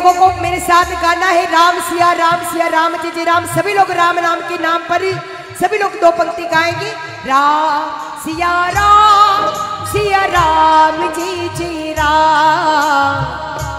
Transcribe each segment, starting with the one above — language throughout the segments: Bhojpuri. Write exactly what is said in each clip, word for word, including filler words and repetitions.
लोगों को मेरे साथ गाना है राम सिया राम सिया राम जी जी राम। सभी लोग राम नाम के नाम पर ही सभी लोग दो पंक्ति गाएंगे। राम सिया राम सिया राम जी जी राम।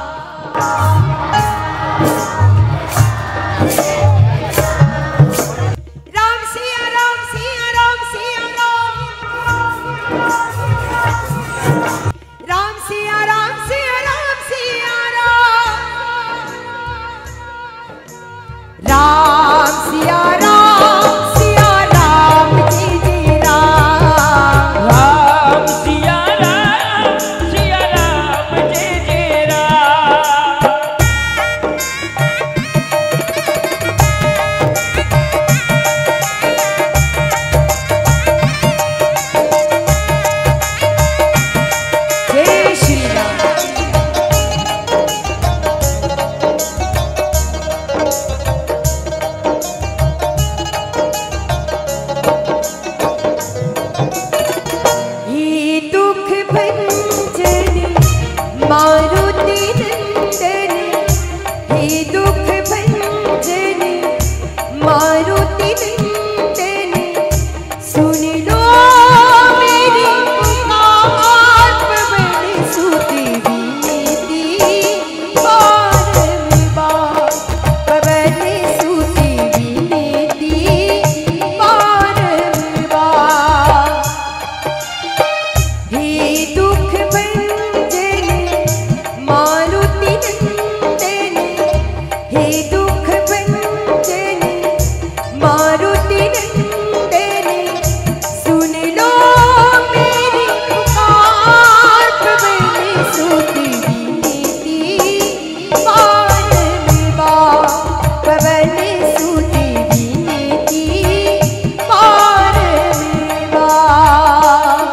राम सिया राम सिया राम जी जी राम। राम सिया राम सिया राम जी जी राम। जय श्री राम। मारुति नंदन हे दुख भंजन मारुति नंदन सुन लो मेरी पुकार पवन सुत विनती बारम बार पवन सुत विनती बारम बार। हे दुख मारुति नंदन हे दुख भंजन मारुति नंदन सुन लो मेरी पुकार पवन सुत विनती बारम बार पवन सुत विनती बारम बार।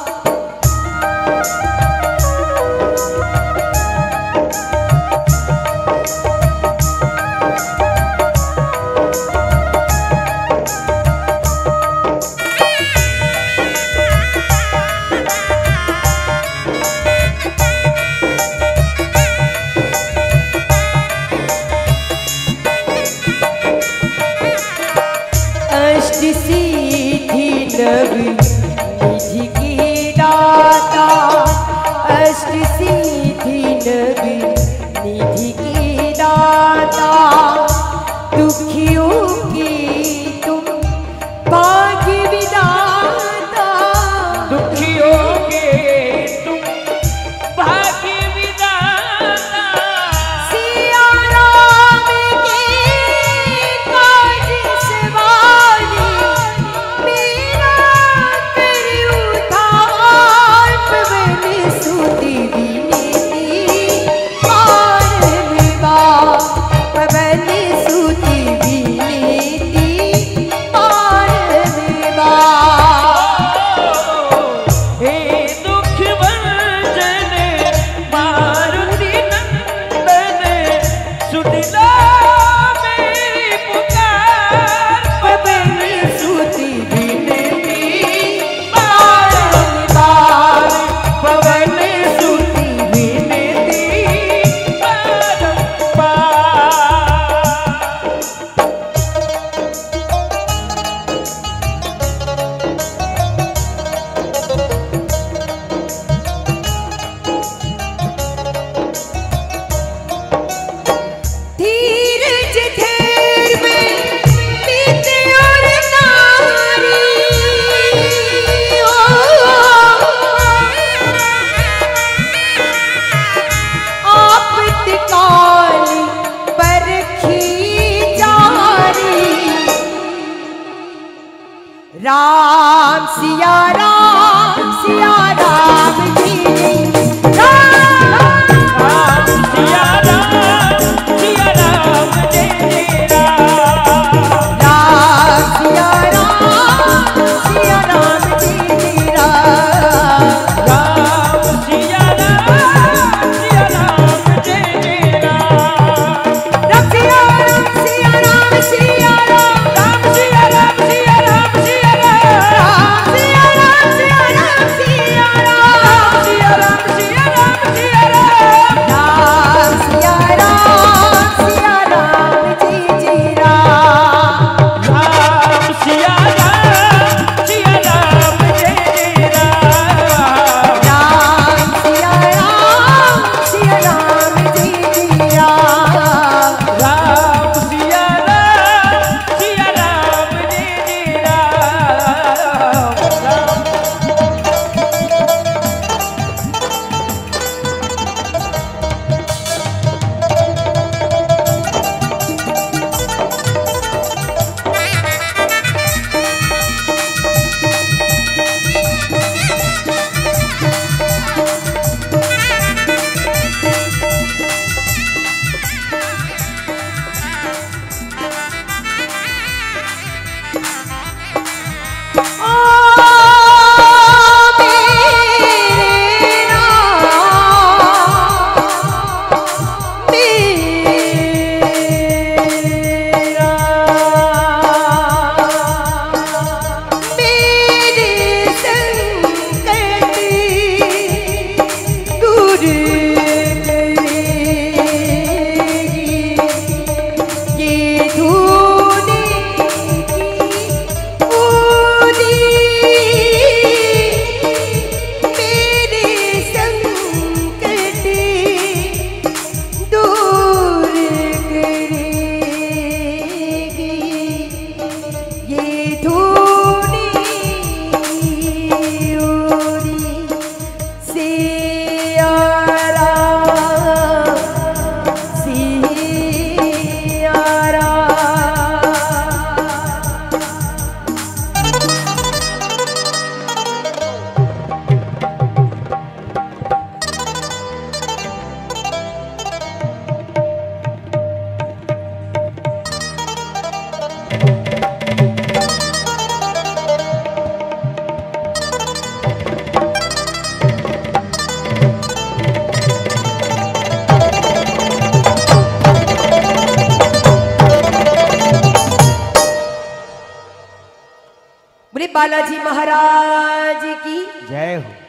सिद्धि नव निधि की दाता अष्ट सिद्धि नव निधि की दाता दुखियों की तुम भाग्य विधाता। दुखियों के तुम भाग्य विधाता। सिया राम के काज सवारी मेरा कर उद्धार पवन सुत विनती बारम बार पवन सुत विनती बारम बार। हे दुख भंजन मारुति नंदन सुन लो मेरी पुकार पवन सुत विनती बारम बार पवन सुत विनती बारम बार। धीरज धैर्य में बीते और नारी आपत्काल परखी जारी। राम सिया राम सिया राम जी राम। राम सिया राम सिया राम जी जी राम। राम सिया राम सिया राम जी जी राम। राम सिया राम सिया राम जी जी राम। राम सिया राम सिया राम सिया राम। राम सिया राम सिया राम सिया राम। राम सिया राम बालाजी महाराज की जय हो।